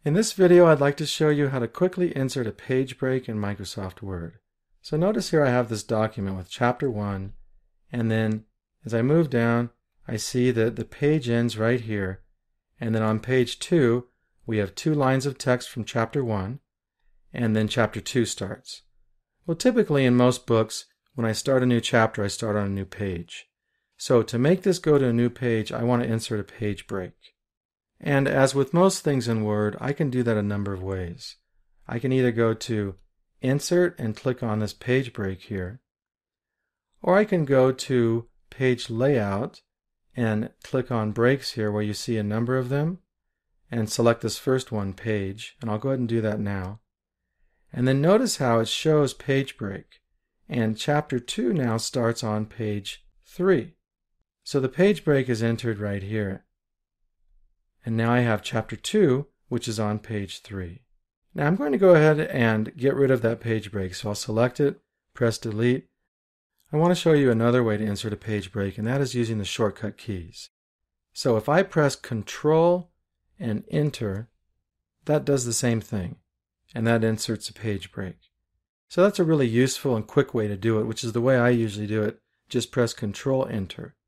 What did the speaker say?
In this video, I'd like to show you how to quickly insert a page break in Microsoft Word. So notice here I have this document with Chapter 1, and then as I move down, I see that the page ends right here, and then on page 2, we have 2 lines of text from Chapter 1, and then Chapter 2 starts. Well, typically in most books, when I start a new chapter, I start on a new page. So to make this go to a new page, I want to insert a page break. And as with most things in Word, I can do that a number of ways. I can either go to Insert and click on this page break here, or I can go to Page Layout and click on Breaks here where you see a number of them, and select this first one, Page, and I'll go ahead and do that now. And then notice how it shows Page Break, and Chapter 2 now starts on page 3. So the page break is entered right here. And now I have Chapter 2, which is on page 3. Now I'm going to go ahead and get rid of that page break. So I'll select it, press Delete. I want to show you another way to insert a page break, and that is using the shortcut keys. So if I press Ctrl and Enter, that does the same thing, and that inserts a page break. So that's a really useful and quick way to do it, which is the way I usually do it. Just press Ctrl Enter.